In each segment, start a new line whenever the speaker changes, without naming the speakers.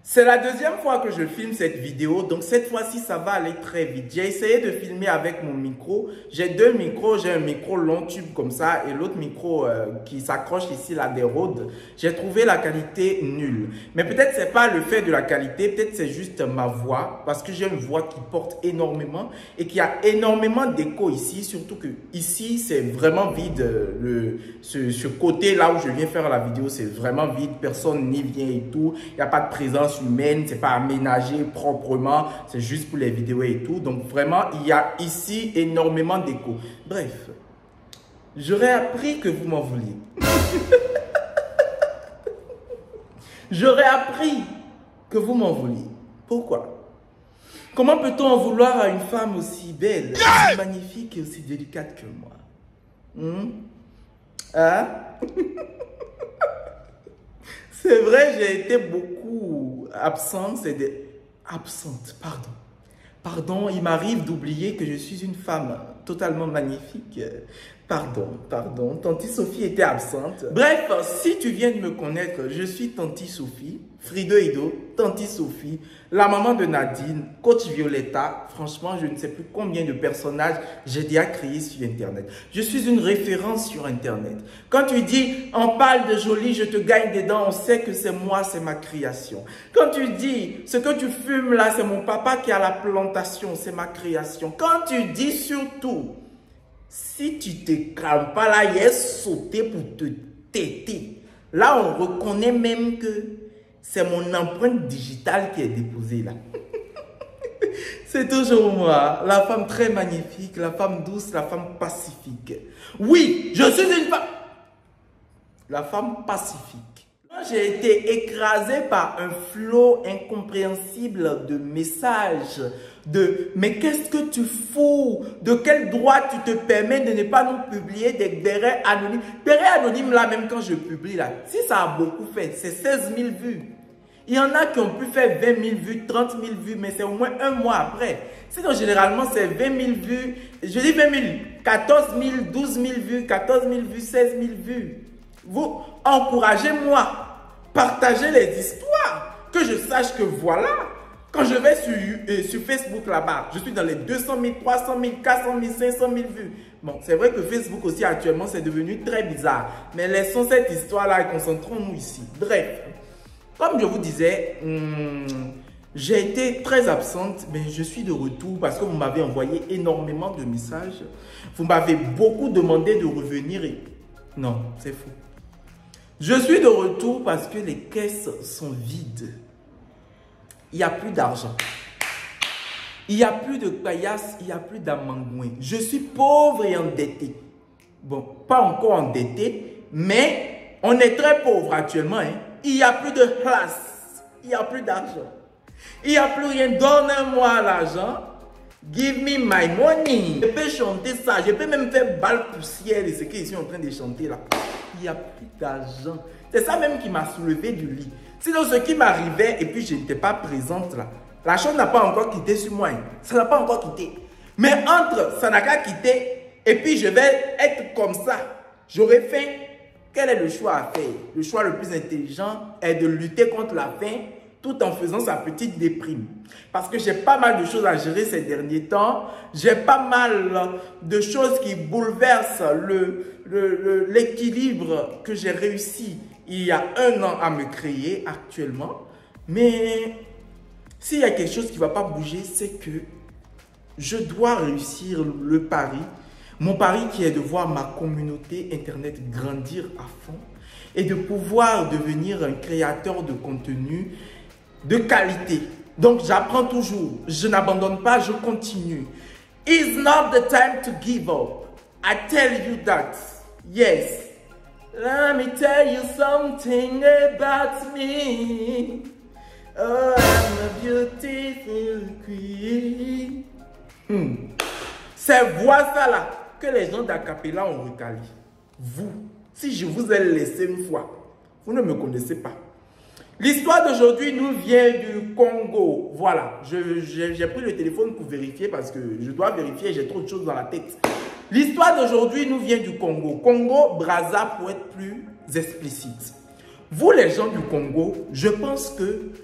C'est la deuxième fois que je filme cette vidéo, donc cette fois-ci, ça va aller très vite. J'ai essayé de filmer avec mon micro. J'ai deux micros, j'ai un micro long tube comme ça et l'autre micro qui s'accroche ici, là, des Rhodes. J'ai trouvé la qualité nulle. Mais peut-être c'est pas le fait de la qualité, peut-être c'est juste ma voix, parce que j'ai une voix qui porte énormément et qui a énormément d'écho ici, surtout que ici, c'est vraiment vide. Ce côté là où je viens faire la vidéo, c'est vraiment vide, personne n'y vient et tout. Il n'y a pas de présence humaine, c'est pas aménagé proprement, c'est juste pour les vidéos et tout. Donc vraiment, il y a ici énormément d'écho. Bref, j'aurais appris que vous m'en vouliez. J'aurais appris que vous m'en vouliez. Pourquoi? Comment peut-on en vouloir à une femme aussi belle, aussi magnifique et aussi délicate que moi? Hein? C'est vrai, j'ai été beaucoup absente, pardon. Pardon, il m'arrive d'oublier que je suis une femme totalement magnifique. Pardon, Tanti Sophie était absente. Bref, si tu viens de me connaître, je suis Tanti Sophie, Frido, Tanti Sophie, la maman de Nadine, coach Violetta. Franchement, je ne sais plus combien de personnages j'ai déjà créés sur Internet. Je suis une référence sur Internet. Quand tu dis, on parle de joli, je te gagne des dents, on sait que c'est moi, c'est ma création. Quand tu dis, ce que tu fumes là, c'est mon papa qui a la plantation, c'est ma création. Quand tu dis surtout, si tu te calmes pas là, il est sauté pour te têter. Là, on reconnaît même que c'est mon empreinte digitale qui est déposée là. C'est toujours moi, la femme très magnifique, la femme douce, la femme pacifique. Oui, je suis une femme. La femme pacifique. J'ai été écrasé par un flot incompréhensible de messages, mais qu'est-ce que tu fous? De quel droit tu te permets de ne pas nous publier des bérets anonymes? Bérets anonymes là, même quand je publie là, si ça a beaucoup fait, c'est 16 000 vues. Il y en a qui ont pu faire 20 000 vues, 30 000 vues, mais c'est au moins un mois après. Sinon, généralement, c'est 20 000 vues, je dis 20 000, 14 000, 12 000 vues, 14 000 vues, 16 000 vues. Vous encouragez-moi, partagez les histoires, que je sache que voilà, quand je vais sur Facebook là-bas, je suis dans les 200 000, 300 000, 400 000, 500 000 vues. Bon, c'est vrai que Facebook aussi actuellement, c'est devenu très bizarre. Mais laissons cette histoire-là et concentrons-nous ici. Bref, comme je vous disais, j'ai été très absente, mais je suis de retour parce que vous m'avez envoyé énormément de messages. Vous m'avez beaucoup demandé de revenir et... Non, c'est faux. Je suis de retour parce que les caisses sont vides. Il n'y a plus d'argent. Il n'y a plus de paillasse, il n'y a plus d'amangouin. Je suis pauvre et endetté. Bon, pas encore endetté, mais on est très pauvre actuellement. Hein. Il n'y a plus de place. Il n'y a plus d'argent. Il n'y a plus rien. Donne-moi l'argent. Give me my money. Je peux chanter ça. Je peux même faire balle poussière de ce qu'ils sont en train de chanter là. Il n'y a plus d'argent. C'est ça même qui m'a soulevé du lit. Sinon, ce qui m'arrivait et puis je n'étais pas présente là. La chose n'a pas encore quitté sur moi. Hein. Ça n'a pas encore quitté. Mais entre ça n'a qu'à quitter et puis je vais être comme ça. J'aurais faim. Quel est le choix à faire? Le choix le plus intelligent est de lutter contre la faim tout en faisant sa petite déprime. Parce que j'ai pas mal de choses à gérer ces derniers temps. J'ai pas mal de choses qui bouleversent l'équilibre que j'ai réussi il y a un an à me créer actuellement. Mais s'il y a quelque chose qui ne va pas bouger, c'est que je dois réussir le pari. Mon pari qui est de voir ma communauté Internet grandir à fond et de pouvoir devenir un créateur de contenu de qualité. Donc, j'apprends toujours. Je n'abandonne pas, je continue. It's not the time to give up. I tell you that. Yes. Let me tell you something about me. Oh, I'm a beautiful queen. C'est voilà ça là que les gens d'Acapella ont recalé. Vous, si je vous ai laissé une fois, vous ne me connaissez pas. L'histoire d'aujourd'hui nous vient du Congo. Voilà, j'ai pris le téléphone pour vérifier parce que je dois vérifier, j'ai trop de choses dans la tête. L'histoire d'aujourd'hui nous vient du Congo. Congo, Brazza pour être plus explicite. Vous les gens du Congo, je pense que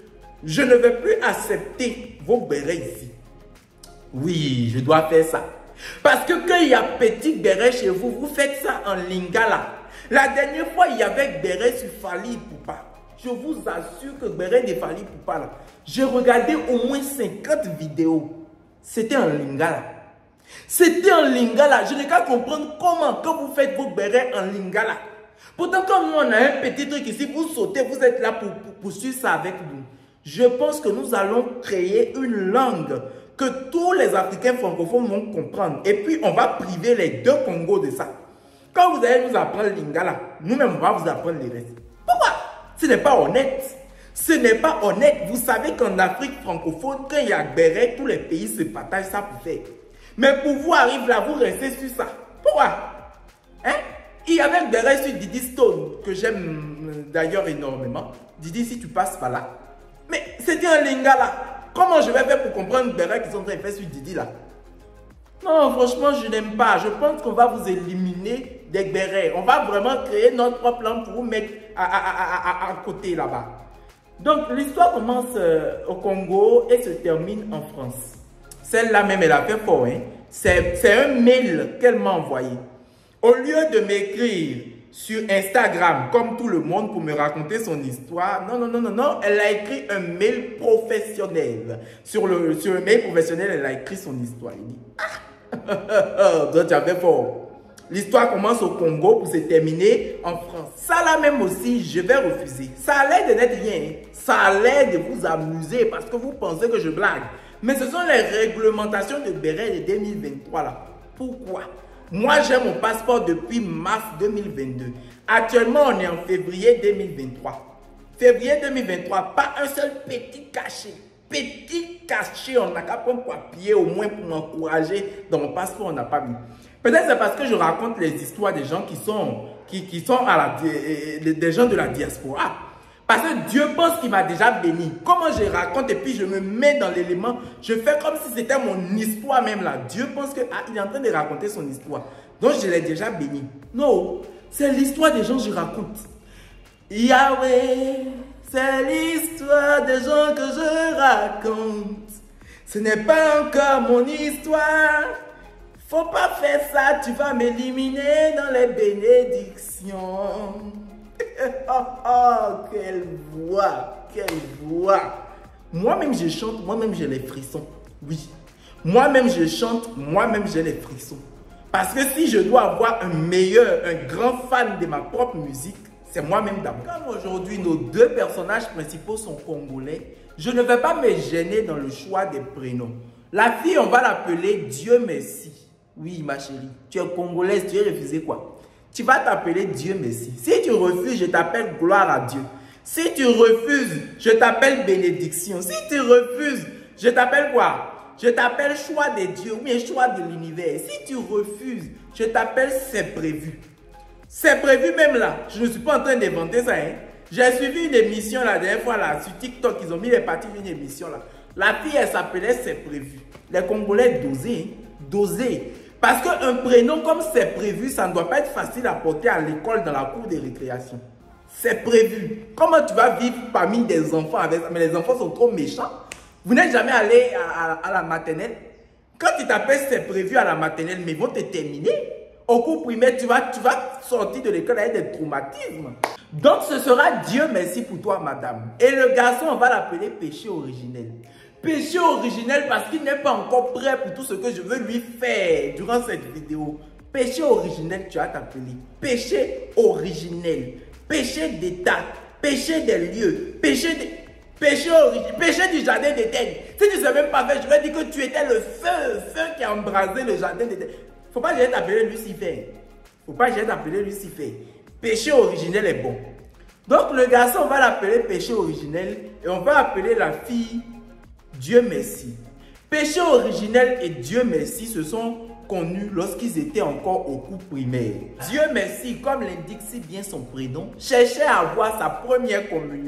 Je ne vais plus accepter vos bérets ici. Oui, je dois faire ça. Parce que quand il y a petit béret chez vous, vous faites ça en lingala. La dernière fois, il y avait béret sur Fally Ipupa. Je vous assure que béret de Fally Ipupa, là, j'ai regardé au moins 50 vidéos. C'était en lingala. C'était en lingala. Je n'ai qu'à comprendre comment, quand vous faites vos bérets en lingala. Pourtant, quand nous, on a un petit truc ici, vous sautez, vous êtes là pour suivre ça avec nous. Je pense que nous allons créer une langue que tous les Africains francophones vont comprendre. Et puis, on va priver les deux Congos de ça. Quand vous allez nous apprendre le lingala, nous-mêmes, on va vous apprendre les restes. Pourquoi? Ce n'est pas honnête. Ce n'est pas honnête. Vous savez qu'en Afrique francophone, quand il y a béret, tous les pays se partagent ça pour faire. Mais pour vous arriver là, vous restez sur ça. Pourquoi? Hein? Il y avait béret sur Didi Stone, que j'aime d'ailleurs énormément. Didi, si tu passes par là. Mais c'était un lingala. Comment je vais faire pour comprendre les bérets qui sont en train de faire sur Didi là? Non, franchement, je n'aime pas. Je pense qu'on va vous éliminer des bérets. On va vraiment créer notre propre langue pour vous mettre à côté là-bas. Donc, l'histoire commence au Congo et se termine en France. Celle-là même, elle a fait fort. Hein? C'est un mail qu'elle m'a envoyé. Au lieu de m'écrire sur Instagram, comme tout le monde, pour me raconter son histoire. Non. Elle a écrit un mail professionnel. Sur le mail professionnel, elle a écrit son histoire. Elle dit, ah, donc tu avais fort. L'histoire commence au Congo pour se terminer en France. Ça là même aussi, je vais refuser. Ça a l'air de n'être rien. Ça a l'air de vous amuser parce que vous pensez que je blague. Mais ce sont les réglementations de béret de 2023 là. Pourquoi? Moi, j'ai mon passeport depuis mars 2022. Actuellement, on est en février 2023. Février 2023, pas un seul petit cachet. Petit cachet, on n'a qu'à prendre papier au moins pour m'encourager. Dans mon passeport, on n'a pas mis. Peut-être c'est parce que je raconte les histoires des gens qui sont des gens de la diaspora. Parce que Dieu pense qu'il m'a déjà béni. Comment je raconte et puis je me mets dans l'élément. Je fais comme si c'était mon histoire même là. Dieu pense qu'il est en train de raconter son histoire. Donc je l'ai déjà béni. Non, c'est l'histoire des gens que je raconte. Yahweh, c'est l'histoire des gens que je raconte. Ce n'est pas encore mon histoire. Faut pas faire ça, tu vas m'éliminer dans les bénédictions. Oh, quelle voix, quelle voix. Moi-même je chante, moi-même j'ai les frissons. Oui, moi-même je chante, moi-même j'ai les frissons. Parce que si je dois avoir un grand fan de ma propre musique, c'est moi-même d'abord. Comme aujourd'hui nos deux personnages principaux sont congolais, je ne vais pas me gêner dans le choix des prénoms. La fille, on va l'appeler Dieu merci. Oui, ma chérie, tu es congolaise, tu as refusé quoi? Tu vas t'appeler Dieu merci. Si tu refuses, je t'appelle gloire à Dieu. Si tu refuses, je t'appelle bénédiction. Si tu refuses, je t'appelle quoi? Je t'appelle choix de Dieu ou bien choix de l'univers. Si tu refuses, je t'appelle c'est prévu. C'est prévu même là. Je ne suis pas en train d'inventer ça. Hein? J'ai suivi une émission la dernière fois là, sur TikTok. Ils ont mis les parties d'une émission là. La fille, elle s'appelait c'est prévu. Les Congolais dosaient. Dosaient. Parce qu'un prénom comme c'est prévu, ça ne doit pas être facile à porter à l'école dans la cour de récréation. C'est prévu. Comment tu vas vivre parmi des enfants avec ça? Mais les enfants sont trop méchants. Vous n'êtes jamais allé à la maternelle? Quand tu t'appelles c'est prévu à la maternelle, mais ils vont te terminer. Au cours primaire, tu vas sortir de l'école avec des traumatismes. Donc ce sera Dieu merci pour toi, madame. Et le garçon, on va l'appeler péché originel. Péché originel parce qu'il n'est pas encore prêt pour tout ce que je veux lui faire durant cette vidéo. Péché originel, tu vas t'appeler. Péché originel. Péché d'état. Péché des lieux. Péché du jardin d'Éden. Si tu ne sais même pas faire, je vais dire que tu étais le feu qui a embrasé le jardin d'Éden. Faut pas jamais t'appeler Lucifer. Faut pas jamais t'appeler Lucifer. Péché originel est bon. Donc le garçon, on va l'appeler péché originel et on va appeler la fille Dieu merci. Péché originel et Dieu merci se sont connus lorsqu'ils étaient encore au cours primaire. Dieu merci, comme l'indique si bien son prénom, cherchait à avoir sa première communion.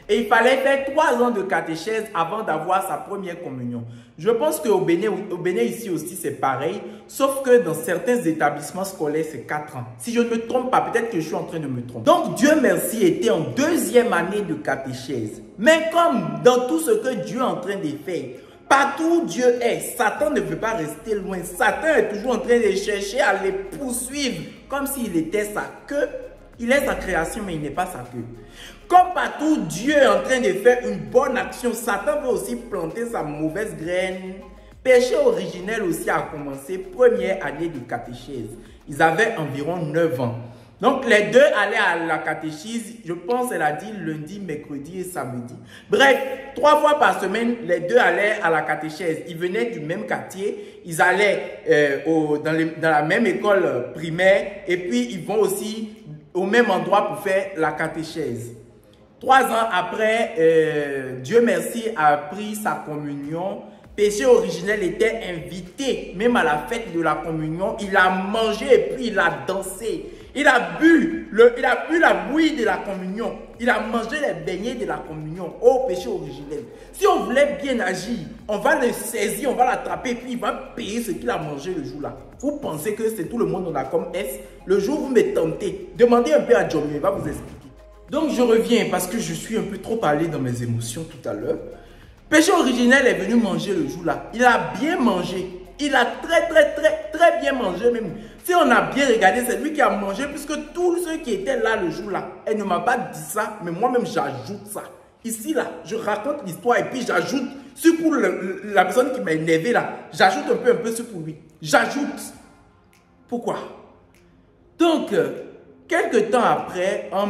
Et il fallait faire 3 ans de catéchèse avant d'avoir sa première communion. Je pense qu'au Bénin ici aussi, c'est pareil. Sauf que dans certains établissements scolaires, c'est 4 ans. Si je ne me trompe pas, peut-être que je suis en train de me tromper. Donc, Dieu merci était en 2e année de catéchèse. Mais comme dans tout ce que Dieu est en train de faire, partout où Dieu est, Satan ne veut pas rester loin. Satan est toujours en train de chercher à les poursuivre comme s'il était sa queue. Il est sa création, mais il n'est pas sa queue. Comme partout, Dieu est en train de faire une bonne action. Satan veut aussi planter sa mauvaise graine. Péché originel aussi a commencé, première année de catéchèse. Ils avaient environ 9 ans. Donc, les deux allaient à la catéchèse, je pense, elle a dit lundi, mercredi et samedi. Bref, 3 fois par semaine, les deux allaient à la catéchèse. Ils venaient du même quartier, ils allaient dans la même école primaire et puis ils vont aussi au même endroit pour faire la catéchèse. 3 ans après, Dieu merci a pris sa communion. Péché originel était invité, même à la fête de la communion. Il a mangé et puis il a dansé. Il a bu la bouillie de la communion. Il a mangé les beignets de la communion. Oh, péché originel. Si on voulait bien agir, on va le saisir, on va l'attraper et puis il va payer ce qu'il a mangé le jour-là. Vous pensez que c'est tout le monde on a comme S? Le jour où vous me tentez, demandez un peu à John, il va vous expliquer. Donc je reviens parce que je suis un peu trop allé dans mes émotions tout à l'heure. Péché originel est venu manger le jour-là. Il a bien mangé. Il a très bien mangé même. Si on a bien regardé, c'est lui qui a mangé puisque tous ceux qui étaient là le jour-là, elle ne m'a pas dit ça, mais moi-même j'ajoute ça. Ici là, je raconte l'histoire et puis j'ajoute, sur pour la personne qui m'a énervé là, j'ajoute un peu sur pour lui. J'ajoute. Pourquoi? Donc, quelques temps après, en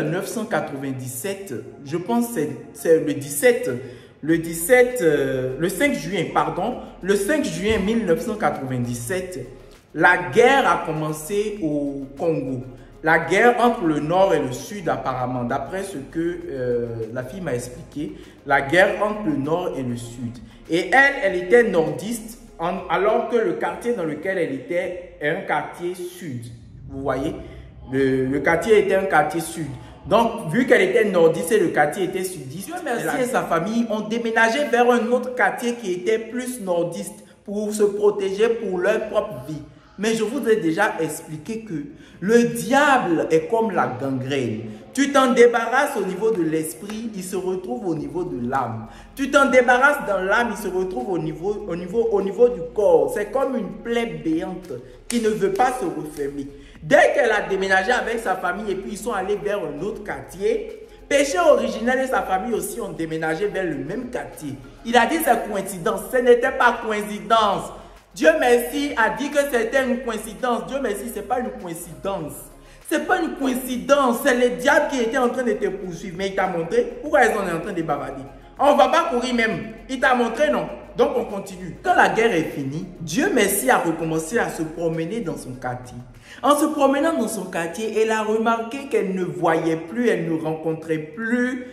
1997, je pense que c'est le 5 juin, pardon, le 5 juin 1997, la guerre a commencé au Congo. La guerre entre le nord et le sud apparemment, d'après ce que la fille m'a expliqué, la guerre entre le nord et le sud. Et elle était nordiste, alors que le quartier dans lequel elle était est un quartier sud. Vous voyez, le quartier était un quartier sud. Donc, vu qu'elle était nordiste et le quartier était sudiste, Dieu merci et sa famille ont déménagé vers un autre quartier qui était plus nordiste pour se protéger pour leur propre vie. Mais je vous ai déjà expliqué que le diable est comme la gangrène. Tu t'en débarrasses au niveau de l'esprit, il se retrouve au niveau de l'âme. Tu t'en débarrasses dans l'âme, il se retrouve au niveau du corps. C'est comme une plaie béante qui ne veut pas se refermer. Dès qu'elle a déménagé avec sa famille et puis ils sont allés vers un autre quartier, Péché originel et sa famille aussi ont déménagé vers le même quartier. Il a dit c'est coïncidence. Ce n'était pas coïncidence. Dieu merci a dit que c'était une coïncidence. Dieu merci, ce n'est pas une coïncidence. Ce n'est pas une coïncidence. C'est le diable qui était en train de te poursuivre. Mais il t'a montré. Pourquoi ils sont en train de bavarder? On ne va pas courir même. Il t'a montré, non? Donc on continue. Quand la guerre est finie, Dieu merci a recommencé à se promener dans son quartier. En se promenant dans son quartier, elle a remarqué qu'elle ne voyait plus, elle ne rencontrait plus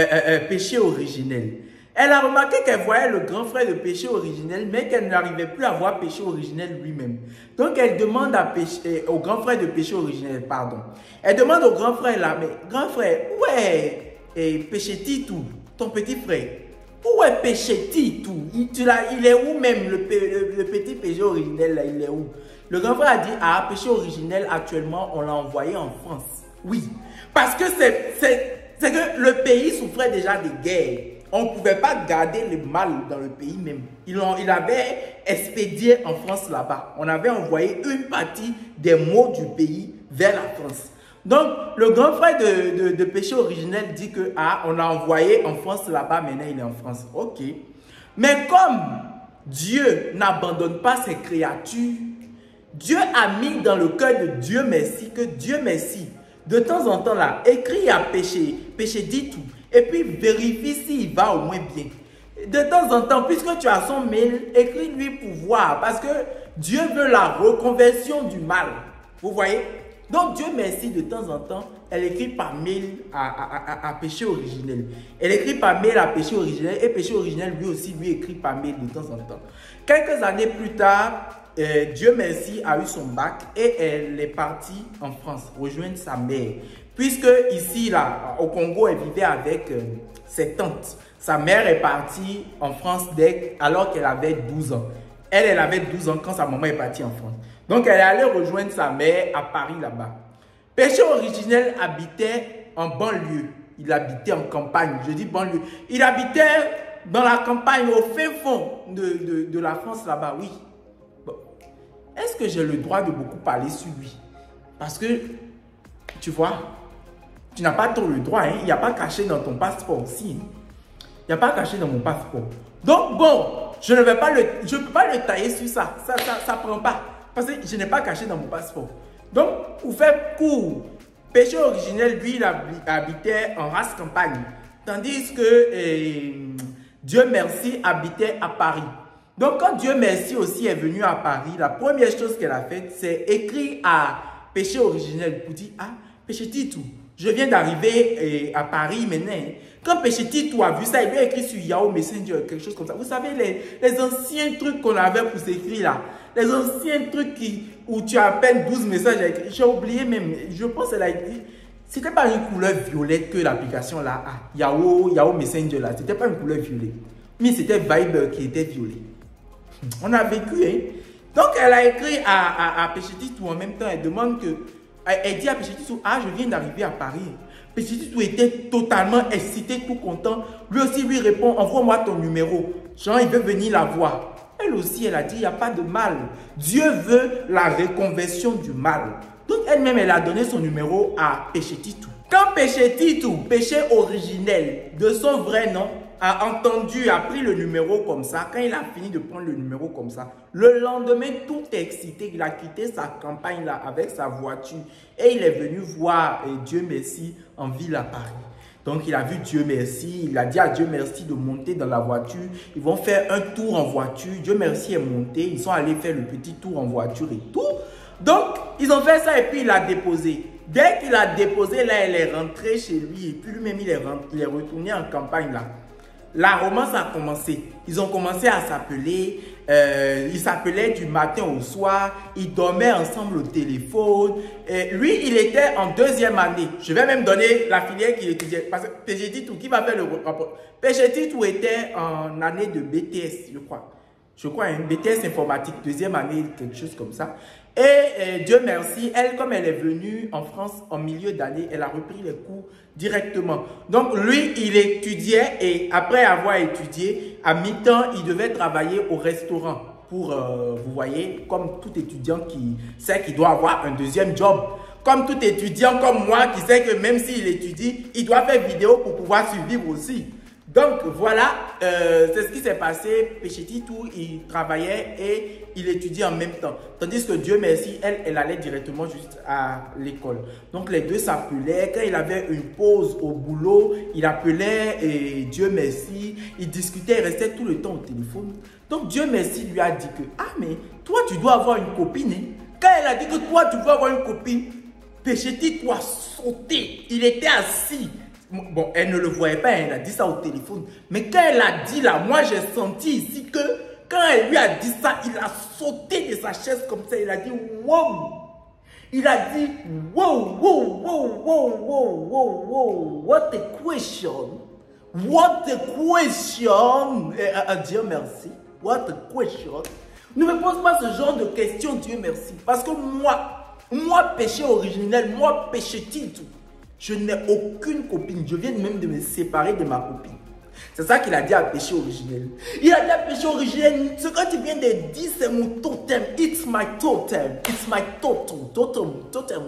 péché originel. Elle a remarqué qu'elle voyait le grand frère de péché originel, mais qu'elle n'arrivait plus à voir péché originel lui-même. Donc elle demande au grand frère de péché originel, pardon. Elle demande au grand frère là, mais grand frère, où est péché Titou, ton petit frère? Où est péché Titou? Il est où même le petit péché originel là, il est où? Le grand frère a dit, ah, péché originel, actuellement, on l'a envoyé en France. Oui, parce que c'est que le pays souffrait déjà de guerre. On ne pouvait pas garder le mal dans le pays même. Il avait expédié en France là-bas. On avait envoyé une partie des maux du pays vers la France. Donc, le grand frère de péché originel dit que, ah, on l'a envoyé en France là-bas, maintenant il est en France. Ok. Mais comme Dieu n'abandonne pas ses créatures, Dieu a mis dans le cœur de Dieu merci que Dieu merci, de temps en temps là, écrit à péché dit tout, et puis vérifie s'il va au moins bien. De temps en temps, puisque tu as son mail, écris-lui pour voir, parce que Dieu veut la reconversion du mal. Vous voyez? Donc Dieu merci, de temps en temps, elle écrit par mail à péché originel. Elle écrit par mail à péché originel, et péché originel lui aussi lui écrit par mail de temps en temps. Quelques années plus tard, Dieu merci a eu son bac et elle est partie en France rejoindre sa mère. Puisque ici, là, au Congo, elle vivait avec ses tantes. Sa mère est partie en France alors qu'elle avait 12 ans. Elle avait 12 ans quand sa maman est partie en France. Donc, elle est allée rejoindre sa mère à Paris, là-bas. Péché originel habitait en banlieue. Il habitait en campagne. Je dis banlieue. Il habitait dans la campagne, au fin fond de la France, là-bas, oui. Bon. Est-ce que j'ai le droit de beaucoup parler sur lui? Parce que, tu vois, tu n'as pas trop le droit. Hein? Il n'y a pas caché dans ton passeport aussi. Hein? Il n'y a pas caché dans mon passeport. Donc, bon, je ne peux pas le tailler sur ça. Ça ne prend pas. Parce que je n'ai pas caché dans mon passeport. Donc, pour faire court, Péché originel, lui, il habitait en race campagne. Tandis que Dieu merci habitait à Paris. Donc, quand Dieu merci aussi est venu à Paris, la première chose qu'elle a faite, c'est écrire à Péché originel pour dire, ah, Péché Titou, je viens d'arriver à Paris maintenant. Quand Péché Titou a vu ça, il lui a écrit sur Yahoo Messenger, quelque chose comme ça. Vous savez, les anciens trucs qu'on avait pour s'écrire là, les anciens trucs où tu as à peine 12 messages à écrire. J'ai oublié même, je pense qu'elle a écrit, c'était pas une couleur violette que l'application là a. Yahoo Messenger là, c'était pas une couleur violette. Mais c'était Viber qui était violet. On a vécu, hein. Donc, elle a écrit à Péché Titou en même temps. Elle demande que, elle dit à Péché Titou, ah, je viens d'arriver à Paris. Péché Titou était totalement excité, tout content. Lui aussi lui répond, envoie-moi ton numéro. Jean, il veut venir la voir. Elle aussi, elle a dit, il n'y a pas de mal. Dieu veut la reconversion du mal. Donc, elle-même, elle a donné son numéro à Péché Titou. Quand Péché Titou, péché originel, de son vrai nom, a pris le numéro comme ça, quand il a fini de prendre le numéro comme ça, le lendemain, tout excité, il a quitté sa campagne là avec sa voiture et il est venu voir Dieu merci en ville à Paris. Donc, il a vu Dieu merci, il a dit à Dieu merci de monter dans la voiture. Ils vont faire un tour en voiture. Dieu merci est monté, ils sont allés faire le petit tour en voiture et tout. Donc, ils ont fait ça et puis il a déposé. Dès qu'il a déposé, là, elle est rentrée chez lui et puis lui-même, il est retourné en campagne là. La romance a commencé. Ils ont commencé à s'appeler. Ils s'appelaient du matin au soir. Ils dormaient ensemble au téléphone. Lui, il était en 2e année. Je vais même donner la filière qu'il étudiait. Parce que Péché Titou, qui va faire le rapport? Péché Titou était en année de BTS, je crois. Je crois, une BTS informatique, 2e année, quelque chose comme ça. Et Dieu merci, elle, comme elle est venue en France en milieu d'année, elle a repris les cours directement. Donc, lui, il étudiait et après avoir étudié, à mi-temps, il devait travailler au restaurant pour, vous voyez, comme tout étudiant qui sait qu'il doit avoir un 2e job. Comme tout étudiant comme moi qui sait que même s'il étudie, il doit faire vidéo pour pouvoir survivre aussi. Donc, voilà, c'est ce qui s'est passé. Péché Titou, il travaillait et il étudiait en même temps. Tandis que Dieu merci, elle allait directement juste à l'école. Donc, les deux s'appelaient. Quand il avait une pause au boulot, il appelait et Dieu merci. Il discutait, il restait tout le temps au téléphone. Donc, Dieu merci lui a dit que, ah, mais toi, tu dois avoir une copine. Hein? Quand elle a dit que toi, tu dois avoir une copine, Péché Titou a sauté. Il était assis. Bon, elle ne le voyait pas, elle a dit ça au téléphone. Mais quand elle a dit là, moi j'ai senti ici que quand elle lui a dit ça, il a sauté de sa chaise comme ça. Il a dit wow. Il a dit wow, wow, wow, wow, wow, wow, wow. What a question. What a question. Dieu merci. What a question. Ne me pose pas ce genre de questions, Dieu merci. Parce que moi péché originel, moi péché Titou. Je n'ai aucune copine. Je viens même de me séparer de ma copine. C'est ça qu'il a dit à Péché originel. Il a dit à Péché originel, ce que tu viens de dire, c'est mon totem. It's my totem. It's my totem. Totem.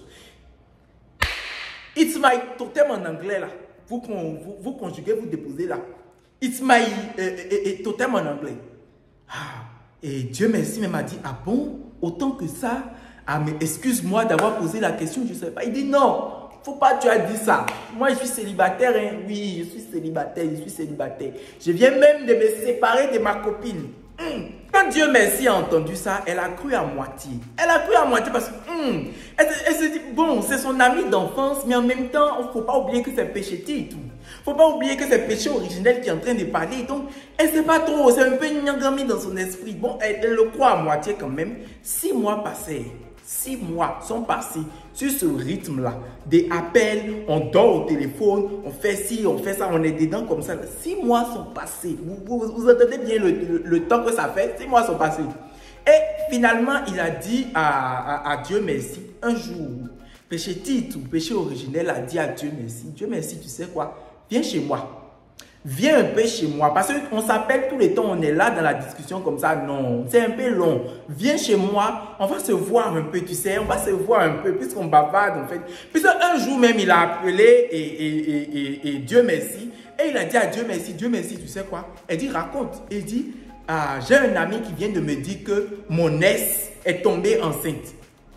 It's my totem en anglais là. Vous conjuguez, vous déposez là. It's my totem en anglais. Ah, et Dieu merci, mais m'a dit, ah bon, autant que ça. Ah, mais excuse-moi d'avoir posé la question, je ne sais pas. Il dit non. Faut pas, tu as dit ça. Moi, je suis célibataire, hein. Oui, je suis célibataire, Je viens même de me séparer de ma copine. Quand Dieu merci a entendu ça, elle a cru à moitié. Elle a cru à moitié parce que, elle se dit, bon, c'est son ami d'enfance, mais en même temps, il ne faut pas oublier que c'est Péché Titou. Faut pas oublier que c'est Péché originel qui est en train de parler. Donc, elle ne sait pas trop, c'est un peu nyangami dans son esprit. Bon, elle le croit à moitié quand même. 6 mois passés. 6 mois sont passés sur ce rythme-là. Des appels, on dort au téléphone, on fait ci, on fait ça, on est dedans comme ça. 6 mois sont passés. Vous entendez bien le temps que ça fait? 6 mois sont passés. Et finalement, il a dit à Dieu merci. Un jour, péché titre ou péché originel a dit à Dieu merci. Dieu merci, tu sais quoi? Viens chez moi. Viens un peu chez moi. Parce qu'on s'appelle tous les temps, on est là dans la discussion comme ça. Non, c'est un peu long. Viens chez moi, on va se voir un peu, tu sais. On va se voir un peu, puisqu'on bavarde en fait. Puis un jour même, il a appelé et Dieu merci. Et il a dit à Dieu merci, tu sais quoi? Elle dit, raconte. Il dit, j'ai un ami qui vient de me dire que mon ex est tombée enceinte.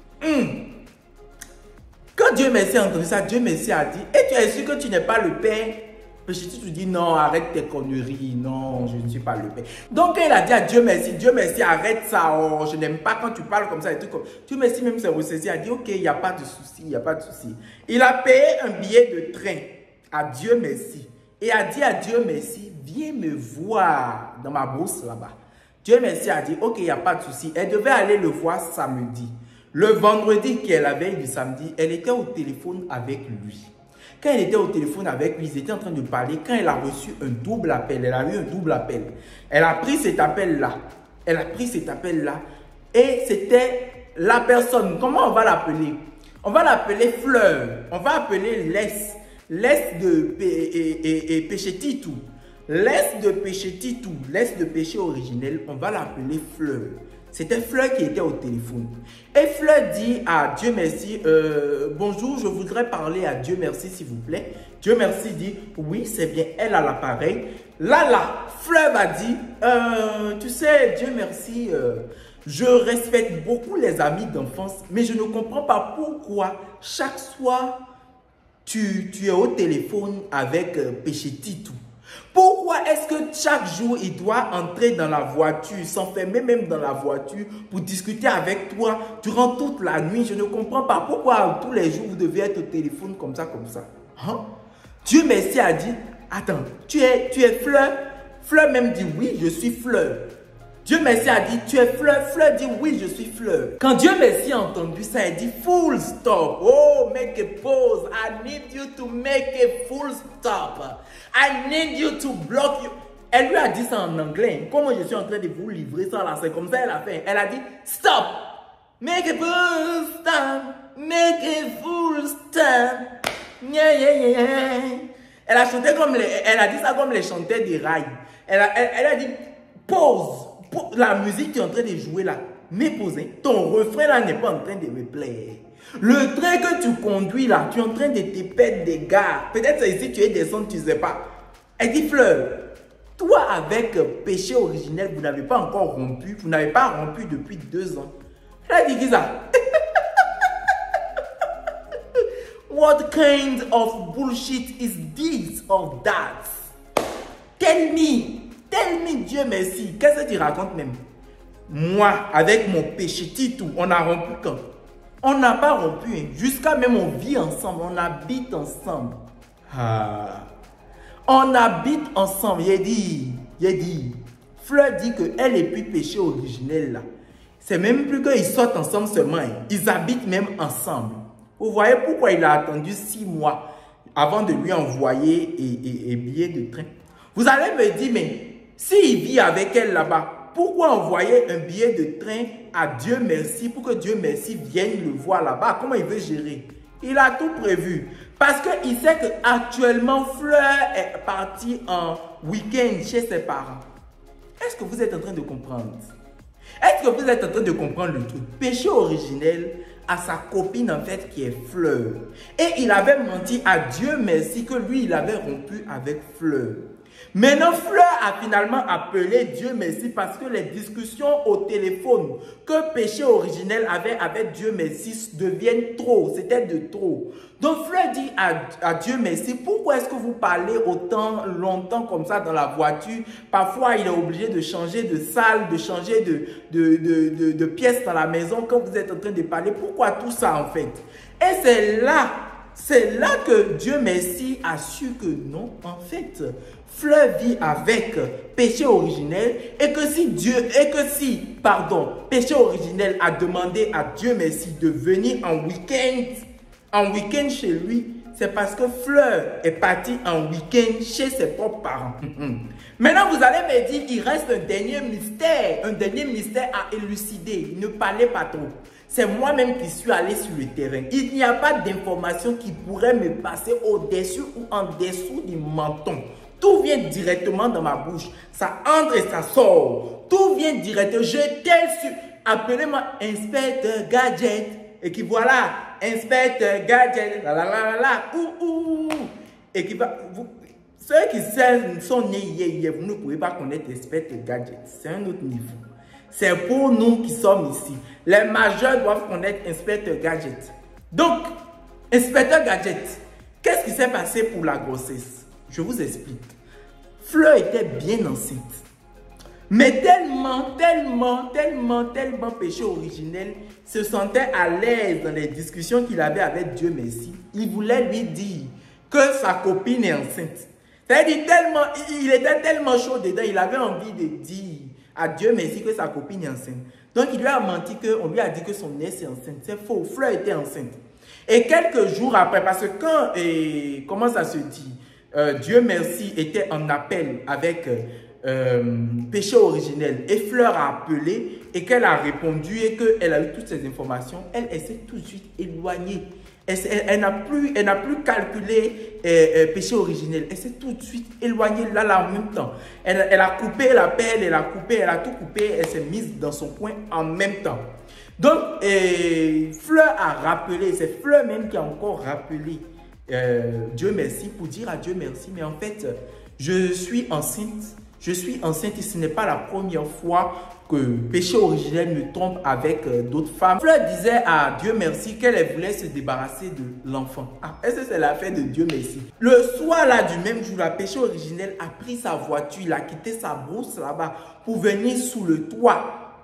Quand Dieu merci a entendu ça, Dieu merci a dit, et tu es sûr que tu n'es pas le père? Péché, tu dis non, arrête tes conneries, non, je ne suis pas le père. Donc, il a dit à Dieu merci, arrête ça, oh, je n'aime pas quand tu parles comme ça et tout. Dieu merci, même s'est ressaisi, a dit, ok, il n'y a pas de souci, il n'y a pas de souci. Il a payé un billet de train à Dieu merci et a dit à Dieu merci, viens me voir dans ma brousse là-bas. Dieu merci a dit, ok, il n'y a pas de souci. Elle devait aller le voir samedi. Le vendredi, qui est la veille du samedi, elle était au téléphone avec lui. Quand elle était au téléphone avec lui, ils étaient en train de parler. Quand elle a reçu un double appel, elle a eu un double appel. Elle a pris cet appel-là. Et c'était la personne. Comment on va l'appeler? On va l'appeler Fleur. On va appeler L'Est de péché titou. L'Est de péché titou. L'Est de péché originel. On va l'appeler Fleur. C'était Fleur qui était au téléphone. Et Fleur dit à Dieu merci, bonjour, je voudrais parler à Dieu merci s'il vous plaît. Dieu merci dit, oui, c'est bien, elle a l'appareil. Là, Fleur va dire, tu sais, Dieu merci, je respecte beaucoup les amis d'enfance, mais je ne comprends pas pourquoi chaque soir, tu es au téléphone avec péché titou. Pourquoi est-ce que chaque jour, il doit entrer dans la voiture, s'enfermer même dans la voiture pour discuter avec toi durant toute la nuit? Je ne comprends pas. Pourquoi tous les jours, vous devez être au téléphone comme ça, Hein? Dieu merci a dit, attends, tu es Fleur? Fleur même dit, oui, je suis Fleur. Dieu merci a dit, tu es Fleur? Fleur dit, oui, je suis Fleur. Quand Dieu merci a entendu ça, il dit, full stop. Oh, make a pause. I need you to make a full stop. I need you to block you. Elle lui a dit ça en anglais. Comment je suis en train de vous livrer ça là, c'est comme ça elle a fait. Elle a dit, stop. Make a full stop. Make a full stop. Yeah, yeah, yeah. Elle a chanté comme elle a dit ça comme les chanteurs des rails. Elle a dit, pause. La musique qui est en train de jouer là, mais posé, ton refrain là n'est pas en train de me plaire. Le train que tu conduis là, tu es en train de te perdre des gars. Peut-être ici tu es descendu, tu ne sais pas. Elle dit, Fleur, toi avec péché originel, vous n'avez pas encore rompu. Vous n'avez pas rompu depuis 2 ans. Elle a dit qui ça? What kind of bullshit is this or that? Tell me, Dieu merci. Qu'est-ce que tu racontes même? Moi, avec mon péché titou, on a rompu quand? On n'a pas rompu. Hein. Jusqu'à même on vit ensemble, on habite ensemble. On habite ensemble. Il a dit. Fleur dit qu'elle n'est plus péché originel là. C'est même plus qu'ils sortent ensemble seulement. Hein. Ils habitent même ensemble. Vous voyez pourquoi il a attendu 6 mois avant de lui envoyer un billet de train. Vous allez me dire, mais s'il vit avec elle là-bas, pourquoi envoyer un billet de train à Dieu merci pour que Dieu merci vienne le voir là-bas? Comment il veut gérer? Il a tout prévu. Parce qu'il sait qu'actuellement, Fleur est partie en week-end chez ses parents. Est-ce que vous êtes en train de comprendre? Est-ce que vous êtes en train de comprendre le truc? Péché originel à sa copine en fait qui est Fleur. Et il avait menti à Dieu merci que lui, il avait rompu avec Fleur. Maintenant, Fleur a finalement appelé Dieu merci parce que les discussions au téléphone que péché originel avait avec Dieu merci deviennent trop. C'était de trop. Donc, Fleur dit à Dieu merci, pourquoi est-ce que vous parlez autant longtemps comme ça dans la voiture? Parfois, il est obligé de changer de salle, de changer de pièce dans la maison quand vous êtes en train de parler. Pourquoi tout ça en fait? Et c'est là que Dieu merci a su que non, en fait, Fleur vit avec péché originel et que péché originel a demandé à Dieu merci de venir en week-end chez lui, c'est parce que Fleur est partie en week-end chez ses propres parents. Maintenant, vous allez me dire, il reste un dernier mystère à élucider. Ne parlez pas trop. C'est moi-même qui suis allé sur le terrain. Il n'y a pas d'information qui pourrait me passer au-dessus ou en dessous du menton. Tout vient directement dans ma bouche. Ça entre et ça sort. Tout vient directement. Je t'ai su. Appelez-moi Inspecteur Gadget. Et qui voilà, Inspecteur Gadget. Et qui va... Ceux qui sont nés hier, vous ne pouvez pas connaître Inspecteur Gadget. C'est un autre niveau. C'est pour nous qui sommes ici. Les majeurs doivent connaître Inspecteur Gadget. Donc, Inspecteur Gadget, qu'est-ce qui s'est passé pour la grossesse? Je vous explique. Fleur était bien enceinte. Mais tellement péché originel, se sentait à l'aise dans les discussions qu'il avait avec Dieu merci. Il voulait lui dire que sa copine est enceinte. C'est-à-dire il était tellement chaud dedans, il avait envie de dire à Dieu merci que sa copine est enceinte. Donc il lui a menti on lui a dit que son ex est enceinte. C'est faux, Fleur était enceinte. Et quelques jours après, parce que quand, comment ça se dit, Dieu merci était en appel avec péché originel et Fleur a appelé et qu'elle a répondu et qu'elle a eu toutes ces informations, elle s'est tout de suite éloignée. Elle n'a plus calculé péché originel. Elle s'est tout de suite éloignée là en même temps. Elle a coupé l'appel, elle a tout coupé, elle s'est mise dans son coin en même temps. Donc, Fleur a rappelé, c'est Fleur même qui a encore rappelé Dieu merci pour dire à Dieu merci. Mais en fait, je suis enceinte et ce n'est pas la première fois que péché originel me trompe avec d'autres femmes. Fleur disait à Dieu merci qu'elle voulait se débarrasser de l'enfant. Ah, est-ce que c'est l'affaire de Dieu merci? Le soir là du même jour, la péché originel a pris sa voiture, il a quitté sa brousse là-bas pour venir sous le toit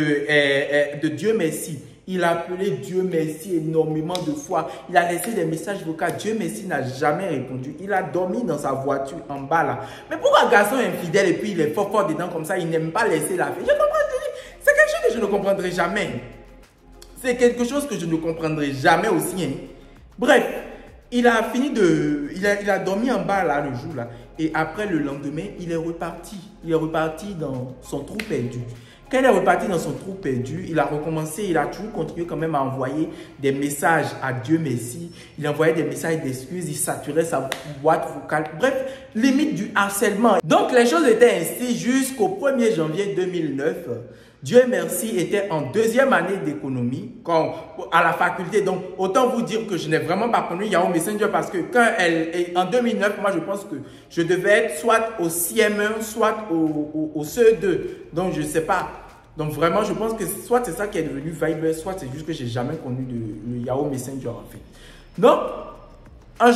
de Dieu merci. Il a appelé Dieu merci énormément de fois. Il a laissé des messages vocaux. Dieu merci n'a jamais répondu. Il a dormi dans sa voiture en bas là. Mais pourquoi un garçon infidèle et puis il est fort dedans comme ça, il n'aime pas laisser la vie? Je comprends. C'est quelque chose que je ne comprendrai jamais. C'est quelque chose que je ne comprendrai jamais aussi. Hein. Bref, il a fini il a dormi en bas là le jour là. Et après le lendemain, il est reparti. Il est reparti dans son trou perdu. Quand il est reparti dans son trou perdu, il a recommencé, il a toujours continué quand même à envoyer des messages à Dieu merci. Il envoyait des messages d'excuses, il saturait sa boîte vocale. Bref, limite du harcèlement. Donc les choses étaient ainsi jusqu'au 1er janvier 2009. Dieu merci était en deuxième année d'économie à la faculté. Donc, autant vous dire que je n'ai vraiment pas connu Yahoo Messenger parce que quand en 2009, moi, je pense que je devais être soit au CM1, soit au CE2. Donc, je ne sais pas. Donc, vraiment, je pense que soit c'est ça qui est devenu Viber, soit c'est juste que je n'ai jamais connu le Yahoo Messenger, en fait. Donc, en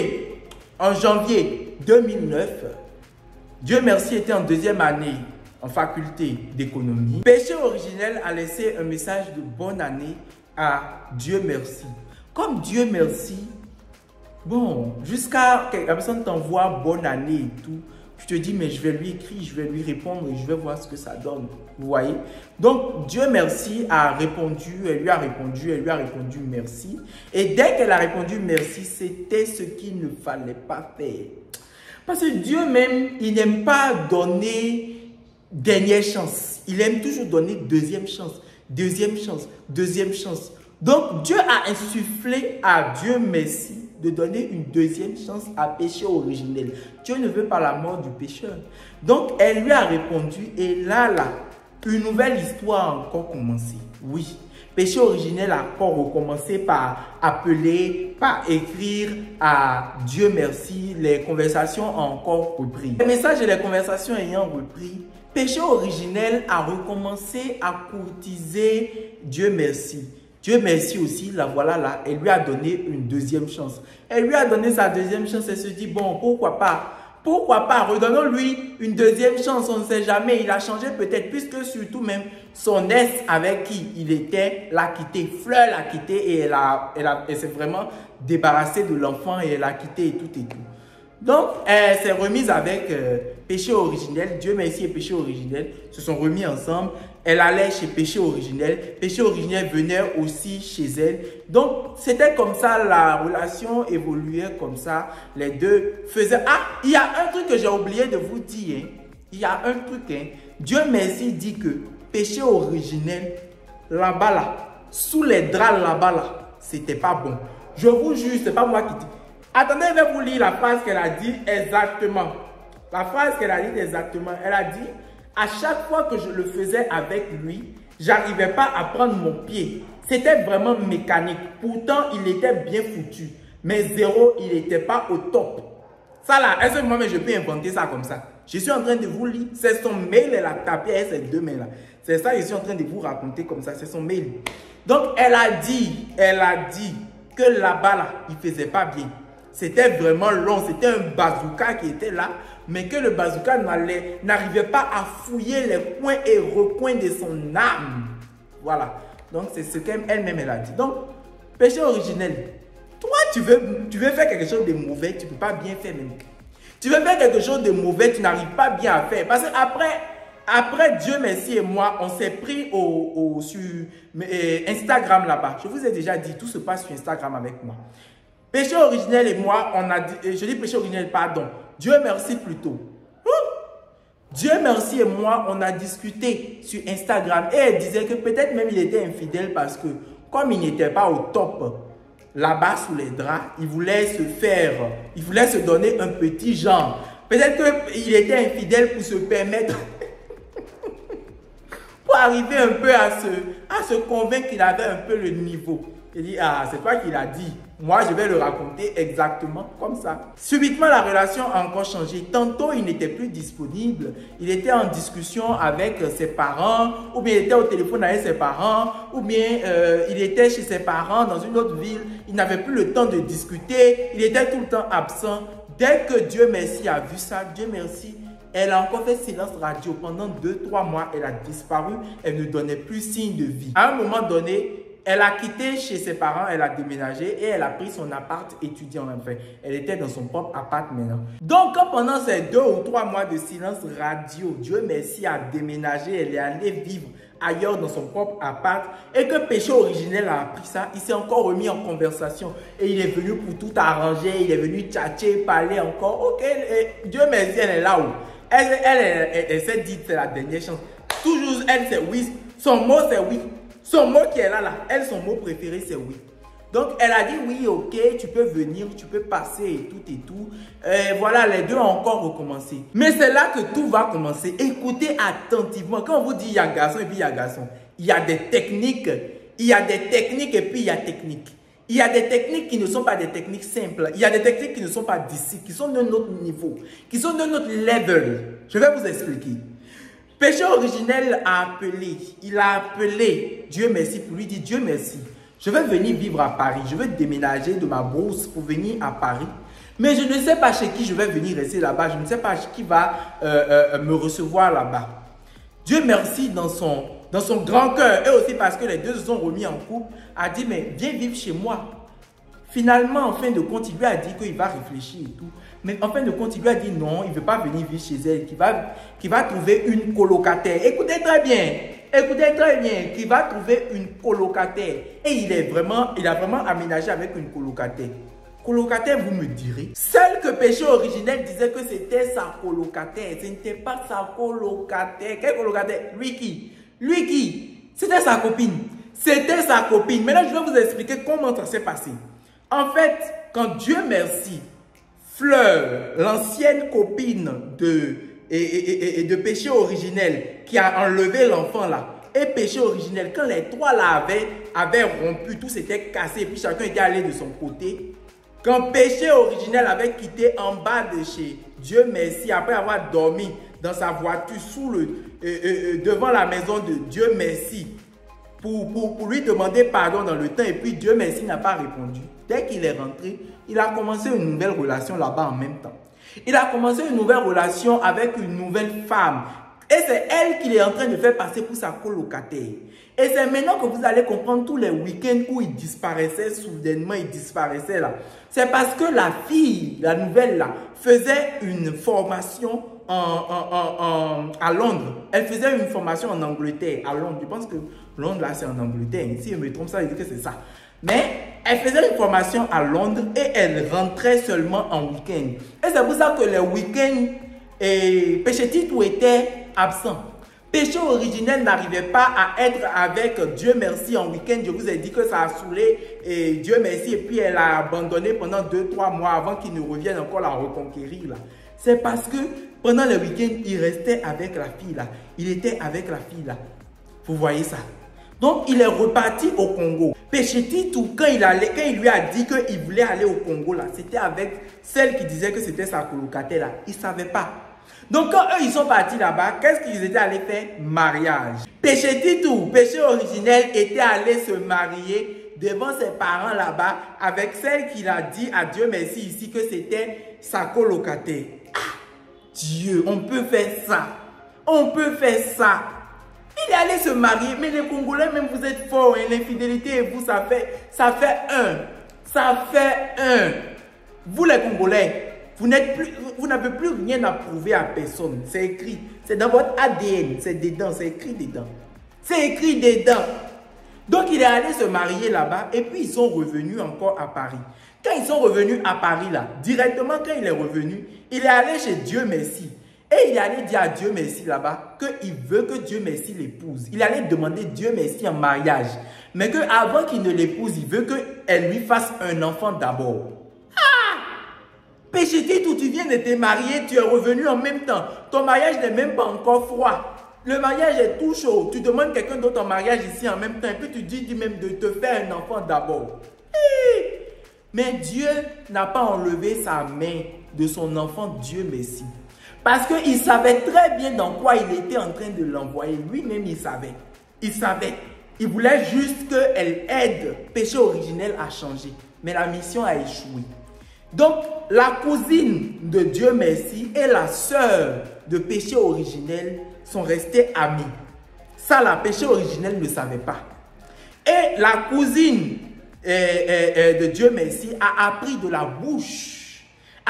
janvier 2009, Dieu merci était en deuxième année en faculté d'économie. Péché originel a laissé un message de bonne année à Dieu merci. Comme Dieu merci, bon, jusqu'à la personne t'envoie bonne année et tout, tu te dis mais je vais lui écrire, je vais lui répondre et je vais voir ce que ça donne. Vous voyez? Donc Dieu merci a répondu, elle lui a répondu merci. Et dès qu'elle a répondu merci, c'était ce qu'il ne fallait pas faire. Parce que Dieu même, il n'aime pas donner dernière chance. Il aime toujours donner deuxième chance. Donc, Dieu a insufflé à Dieu merci de donner une deuxième chance à péché originel. Dieu ne veut pas la mort du pécheur. Donc, elle lui a répondu et là, une nouvelle histoire a encore commencé. Oui, péché originel a encore recommencé par appeler, par écrire à Dieu merci. Les conversations ont encore repris. Les messages et les conversations ayant repris, péché originel a recommencé à courtiser Dieu merci. Dieu merci aussi, la voilà là, elle lui a donné une deuxième chance. Elle lui a donné sa deuxième chance, elle se dit, bon, pourquoi pas? Redonnons-lui une deuxième chance, on ne sait jamais, il a changé peut-être, puisque surtout même son ex avec qui il était l'a quitté. Fleur l'a quitté et elle s'est vraiment débarrassée de l'enfant et elle l'a quitté et tout et tout. Donc, elle s'est remise avec Péché Originel. Dieu merci et Péché Originel se sont remis ensemble. Elle allait chez Péché Originel. Péché Originel venait aussi chez elle. Donc, c'était comme ça, la relation évoluait comme ça. Les deux faisaient... Ah, il y a un truc que j'ai oublié de vous dire. Il y a un truc. Dieu merci dit que Péché Originel, là-bas, là, sous les draps là-bas, là, c'était pas bon. Je vous jure, c'est pas moi qui dis. Attendez, je vais vous lire la phrase qu'elle a dit exactement. La phrase qu'elle a dit exactement. Elle a dit, à chaque fois que je le faisais avec lui, j'arrivais pas à prendre mon pied. C'était vraiment mécanique. Pourtant, il était bien foutu. Mais zéro, il n'était pas au top. Ça là, est-ce que moi-même je peux inventer ça comme ça? Je suis en train de vous lire. C'est son mail, elle a tapé avec ces deux mails là. C'est ça, je suis en train de vous raconter comme ça. C'est son mail. Donc, elle a dit que là-bas, là, il ne faisait pas bien. C'était vraiment long. C'était un bazooka qui était là. Mais que le bazooka n'arrivait pas à fouiller les coins et recoins de son âme. Voilà. Donc, c'est ce qu'elle-même, elle a dit. Donc, péché originel. Toi, tu veux faire quelque chose de mauvais, tu ne peux pas bien faire même. Tu veux faire quelque chose de mauvais, tu n'arrives pas bien à faire. Parce qu'après, Dieu merci et moi, on s'est pris sur Instagram là-bas. Je vous ai déjà dit, tout se passe sur Instagram avec moi. Péché Originel et moi, on a dit, je dis péché originel, pardon. Dieu merci plutôt. Dieu merci et moi, on a discuté sur Instagram. Et elle disait que peut-être même il était infidèle parce que comme il n'était pas au top, là-bas sous les draps, il voulait se donner un petit genre. Peut-être qu'il était infidèle pour se permettre, pour arriver un peu à se convaincre qu'il avait un peu le niveau. Il dit, ah, c'est toi qui l'as dit. Moi, je vais le raconter exactement comme ça. Subitement, la relation a encore changé. Tantôt, il n'était plus disponible. Il était en discussion avec ses parents, ou bien il était au téléphone avec ses parents, ou bien il était chez ses parents dans une autre ville. Il n'avait plus le temps de discuter. Il était tout le temps absent. Dès que Dieu merci a vu ça, Dieu merci, elle a encore fait silence radio. Pendant 2-3 mois, elle a disparu. Elle ne donnait plus signe de vie. À un moment donné, elle a quitté chez ses parents, elle a déménagé et elle a pris son appart étudiant. Enfin, elle était dans son propre appart maintenant. Donc, quand pendant ces 2 ou 3 mois de silence radio, Dieu merci a déménagé, elle est allée vivre ailleurs dans son propre appart et que Péché Originel a appris ça, il s'est encore remis en conversation et il est venu pour tout arranger, il est venu tchatcher, parler encore. Ok, Dieu merci, elle est là où elle s'est dit c'est la dernière chance. Toujours, elle c'est oui, son mot c'est oui. Son mot qui est là, elle, son mot préféré, c'est oui. Donc, elle a dit oui, ok, tu peux venir, tu peux passer et tout et tout. Voilà, les deux ont encore recommencé. Mais c'est là que tout va commencer. Écoutez attentivement. Quand on vous dit il y a garçon et puis il y a garçon, il y a des techniques. Il y a des techniques et puis il y a techniques. Il y a des techniques qui ne sont pas des techniques simples. Il y a des techniques qui ne sont pas d'ici, qui sont de notre niveau, qui sont de notre level. Je vais vous expliquer. Péché Originel il a appelé Dieu merci pour lui dire Dieu merci. Je vais venir vivre à Paris. Je vais déménager de ma brousse pour venir à Paris. Mais je ne sais pas chez qui je vais venir rester là-bas. Je ne sais pas qui va me recevoir là-bas. Dieu merci dans son grand cœur. Et aussi parce que les deux se sont remis en couple. A dit mais viens vivre chez moi. Finalement, en fin de compte, il lui a dit qu'il va réfléchir et tout. Mais en fin de compte, il lui a dit non, il ne veut pas venir vivre chez elle, qu'il va trouver une colocataire. Écoutez très bien, qu'il va trouver une colocataire. Et il a vraiment aménagé avec une colocataire. Colocataire, vous me direz. Celle que Péché Originel disait que c'était sa colocataire. Ce n'était pas sa colocataire. Quel colocataire? Lui qui? C'était sa copine. C'était sa copine. Maintenant, je vais vous expliquer comment ça s'est passé. En fait, quand Dieu merci, Fleur, l'ancienne copine de Péché Originel qui a enlevé l'enfant là, et Péché Originel, quand les trois là avaient rompu, tout s'était cassé, et puis chacun était allé de son côté. Quand Péché Originel avait quitté en bas de chez Dieu merci, après avoir dormi dans sa voiture devant la maison de Dieu merci, pour lui demander pardon dans le temps, et puis Dieu merci n'a pas répondu. Dès qu'il est rentré, il a commencé une nouvelle relation là-bas en même temps. Il a commencé une nouvelle relation avec une nouvelle femme. Et c'est elle qu'il est en train de faire passer pour sa colocataire. Et c'est maintenant que vous allez comprendre tous les week-ends où il disparaissait, soudainement il disparaissait là. C'est parce que la fille, la nouvelle là, faisait une formation à Londres. Elle faisait une formation en Angleterre, à Londres. Je pense que Londres là c'est en Angleterre. Si je me trompe ça, je dis que c'est ça. Mais elle faisait une formation à Londres et elle rentrait seulement en week-end. Et c'est pour ça que les week-ends, Péché Titou était absent. Péché Originel n'arrivait pas à être avec Dieu merci en week-end. Je vous ai dit que ça a saoulé et Dieu merci. Et puis elle a abandonné pendant 2-3 mois avant qu'il ne revienne encore la reconquérir. C'est parce que pendant le week-end, il restait avec la fille là. Il était avec la fille là. Vous voyez ça? Donc il est reparti au Congo. Péché Titou, quand il lui a dit qu'il voulait aller au Congo là, c'était avec celle qui disait que c'était sa colocataire là. Il ne savait pas. Donc quand eux ils sont partis là-bas, qu'est-ce qu'ils étaient allés faire? Mariage. Péché Titou, Péché Originel, était allé se marier devant ses parents là-bas avec celle qu'il a dit à Dieu merci ici que c'était sa colocataire. Ah, Dieu, on peut faire ça. On peut faire ça. Il est allé se marier, mais les Congolais même vous êtes forts, hein, l'infidélité et vous ça fait un. Ça fait un. Vous les Congolais, vous n'avez plus rien à prouver à personne. C'est écrit. C'est dans votre ADN. C'est dedans. C'est écrit dedans. C'est écrit dedans. Donc, il est allé se marier là-bas. Et puis, ils sont revenus encore à Paris. Quand ils sont revenus à Paris, là, directement, quand il est revenu, il est allé chez Dieu merci. Et il est allé dire à Dieu merci là-bas qu'il veut que Dieu merci l'épouse. Il allait demander Dieu merci en mariage. Mais qu'avant qu'il ne l'épouse, il veut qu'elle lui fasse un enfant d'abord. Péché Titou, tu viens de te marier, tu es revenu en même temps. Ton mariage n'est même pas encore froid. Le mariage est tout chaud. Tu demandes quelqu'un d'autre en mariage ici en même temps. Et puis tu dis même de te faire un enfant d'abord. Mais Dieu n'a pas enlevé sa main de son enfant, Dieu merci. Parce qu'il savait très bien dans quoi il était en train de l'envoyer. Lui-même, il savait. Il savait. Il voulait juste qu'elle aide Péché Originel à changer. Mais la mission a échoué. Donc, la cousine de Dieu merci et la sœur de Péché Originel sont restées amies. Ça, la Péché Originel ne savait pas. Et la cousine de Dieu merci a appris de la bouche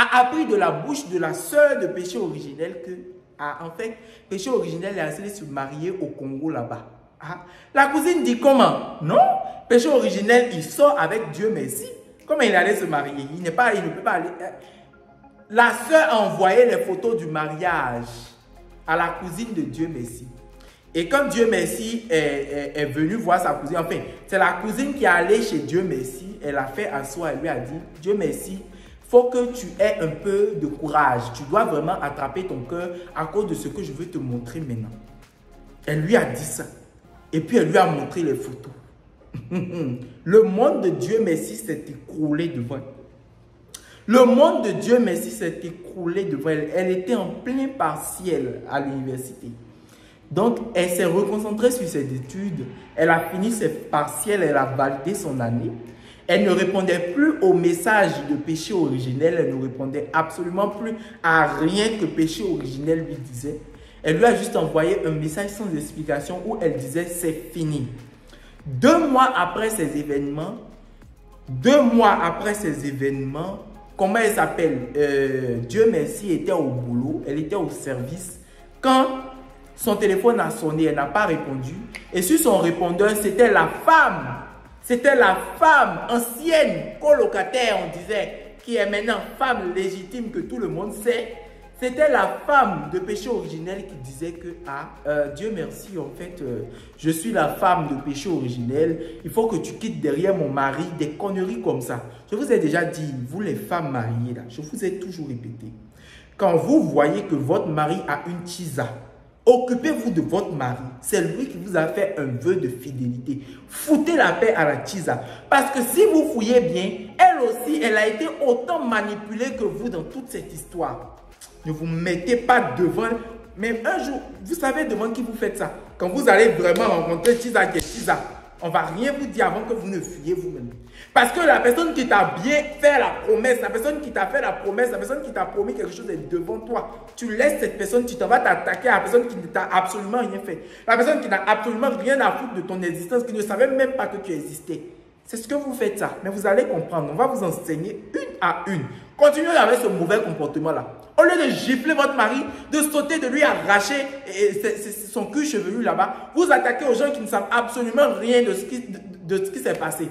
de la sœur de Péché Originel que, en fait, Péché Originel est allé se marier au Congo là-bas. La cousine dit comment? Non, Péché Originel, il sort avec Dieu merci. Comment il allait se marier? Il ne peut pas aller. La sœur a envoyé les photos du mariage à la cousine de Dieu merci. Et quand Dieu merci est venu voir sa cousine, enfin, c'est la cousine qui est allée chez Dieu merci. Elle a fait asseoir, elle lui a dit, Dieu merci, il faut que tu aies un peu de courage. Tu dois vraiment attraper ton cœur à cause de ce que je veux te montrer maintenant. Elle lui a dit ça. Et puis elle lui a montré les photos. Le monde de Dieu merci s'est écroulé devant elle. Le monde de Dieu merci s'est écroulé devant elle. Elle était en plein partiel à l'université. Donc, elle s'est reconcentrée sur ses études. Elle a fini ses partiels, elle a validé son année. Elle ne répondait plus aux messages de Péché Originel. Elle ne répondait absolument plus à rien que Péché Originel lui disait. Elle lui a juste envoyé un message sans explication où elle disait « c'est fini ». 2 mois après ces événements, comment elle s'appelle? Dieu merci était au boulot, elle était au service. Quand son téléphone a sonné, elle n'a pas répondu. Et sur son répondeur, c'était la femme ancienne colocataire, on disait, qui est maintenant femme légitime que tout le monde sait. C'était la femme de Péché Originel qui disait que, Dieu merci, en fait, je suis la femme de Péché Originel. Il faut que tu quittes derrière mon mari, des conneries comme ça. Je vous ai déjà dit, vous les femmes mariées, là, je vous ai toujours répété. Quand vous voyez que votre mari a une tisa, occupez-vous de votre mari. C'est lui qui vous a fait un vœu de fidélité. Foutez la paix à la tisa. Parce que si vous fouillez bien, elle aussi, elle a été autant manipulée que vous dans toute cette histoire. Ne vous mettez pas devant, même un jour, vous savez devant qui vous faites ça. Quand vous allez vraiment rencontrer Tisa qui est Tisa, On ne va rien vous dire avant que vous ne fuyiez vous-même. Parce que la personne qui t'a bien fait la promesse, la personne qui t'a fait la promesse, la personne qui t'a promis quelque chose est devant toi. Tu laisses cette personne, tu t'en vas t'attaquer à la personne qui ne t'a absolument rien fait. La personne qui n'a absolument rien à foutre de ton existence, qui ne savait même pas que tu existais. C'est ce que vous faites ça. Mais vous allez comprendre. On va vous enseigner une à une. Continuez avec ce mauvais comportement-là. Au lieu de gifler votre mari, de sauter, de lui arracher son cul chevelu là-bas, vous attaquez aux gens qui ne savent absolument rien de ce qui s'est passé.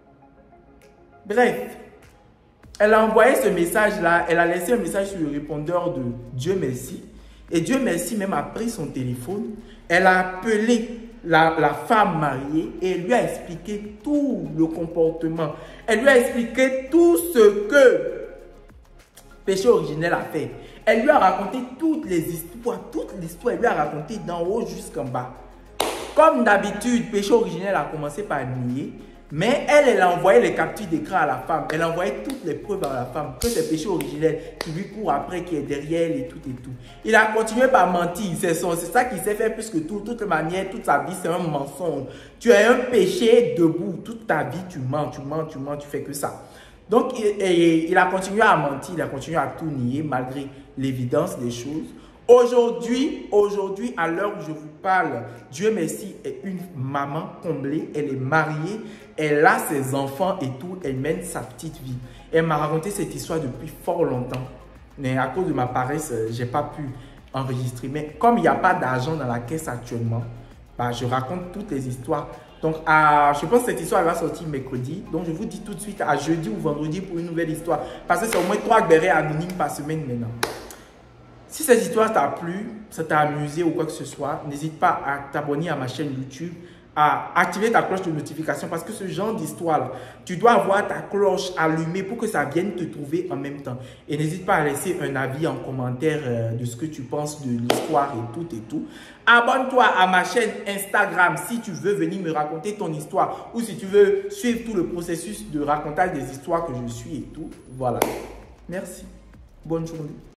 Bref, elle a envoyé ce message-là, elle a laissé un message sur le répondeur de Dieu merci. Et Dieu merci même a pris son téléphone, elle a appelé la femme mariée et elle lui a expliqué tout le comportement. Elle lui a expliqué tout ce que péché originel a fait. Elle lui a raconté toutes les histoires, elle lui a raconté d'en haut jusqu'en bas. Comme d'habitude, péché originel a commencé par nier, mais elle a envoyé les captures d'écran à la femme. Elle a envoyé toutes les preuves à la femme que c'est péché originel qui lui court après, qui est derrière elle et tout et tout. Il a continué par mentir. C'est ça qui s'est fait plus que tout. Toute manière, toute sa vie, c'est un mensonge. Tu as un péché debout. Toute ta vie, tu mens, tu fais que ça. Donc, il a continué à mentir, il a continué à tout nier malgré l'évidence des choses. Aujourd'hui, à l'heure où je vous parle, Dieu merci, est une maman comblée, elle est mariée, elle a ses enfants et tout, elle mène sa petite vie. Elle m'a raconté cette histoire depuis fort longtemps. Mais à cause de ma paresse, je n'ai pas pu enregistrer. Mais comme il n'y a pas d'argent dans la caisse actuellement, bah, je raconte toutes les histoires. Donc, je pense que cette histoire va sortir mercredi. Donc, je vous dis tout de suite à jeudi ou vendredi pour une nouvelle histoire. Parce que c'est au moins 3 bérets anonymes par semaine maintenant. Si cette histoire t'a plu, ça t'a amusé ou quoi que ce soit, n'hésite pas à t'abonner à ma chaîne YouTube, à activer ta cloche de notification parce que ce genre d'histoire, tu dois avoir ta cloche allumée pour que ça vienne te trouver en même temps. Et n'hésite pas à laisser un avis en commentaire de ce que tu penses de l'histoire et tout et tout. Abonne-toi à ma chaîne Instagram si tu veux venir me raconter ton histoire ou si tu veux suivre tout le processus de racontage des histoires que je suis et tout. Voilà. Merci. Bonne journée.